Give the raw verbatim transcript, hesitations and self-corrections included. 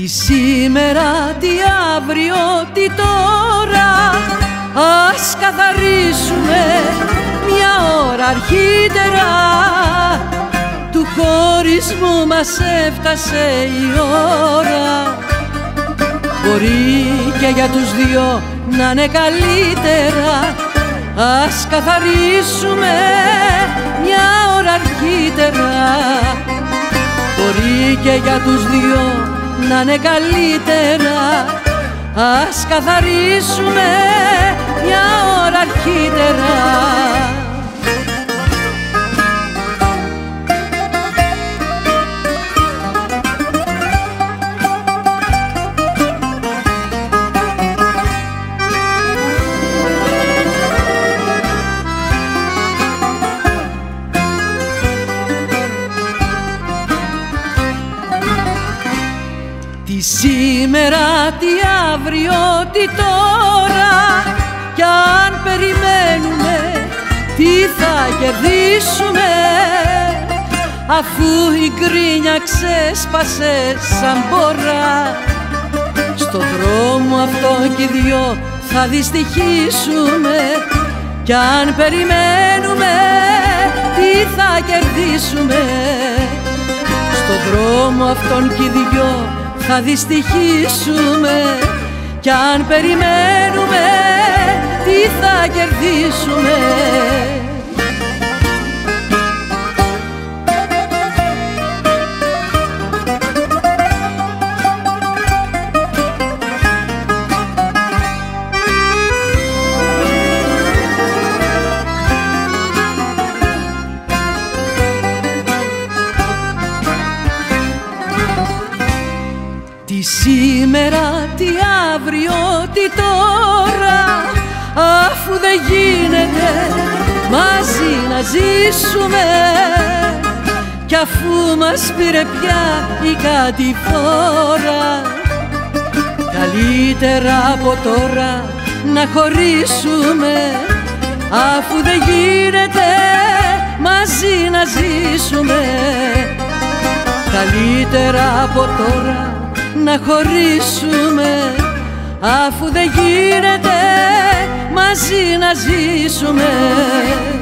Τι σήμερα, τι αύριο, τι τώρα, ας καθαρίσουμε μια ώρα αρχίτερα. Του χωρισμού μας έφτασε η ώρα. Μπορεί και για τους δυο να είναι καλύτερα, ας καθαρίσουμε μια ώρα αρχίτερα. Μπορεί και για τους δυο να είναι καλύτερα, ας καθαρίσουμε μια ώρα αρχίτερα. Τι σήμερα, τι αύριο, τι τώρα, κι αν περιμένουμε τι θα κερδίσουμε, αφού η γκρίνια ξέσπασε σαν μπόρα. Στον δρόμο αυτό κι οι δυο θα δυστυχήσουμε, κι αν περιμένουμε τι θα κερδίσουμε. Στον δρόμο αυτόν κι οι δυο θα δυστυχήσουμε, κι αν περιμένουμε τι θα κερδίσουμε. Τι σήμερα, τι αύριο, τι τώρα, αφού δεν γίνεται μαζί να ζήσουμε, κι αφού μας πήρε πια η κατηφόρα, καλύτερα από τώρα να χωρίσουμε, αφού δεν γίνεται μαζί να ζήσουμε. Καλύτερα από τώρα να χωρίσουμε, αφού δεν γίνεται μαζί να ζήσουμε.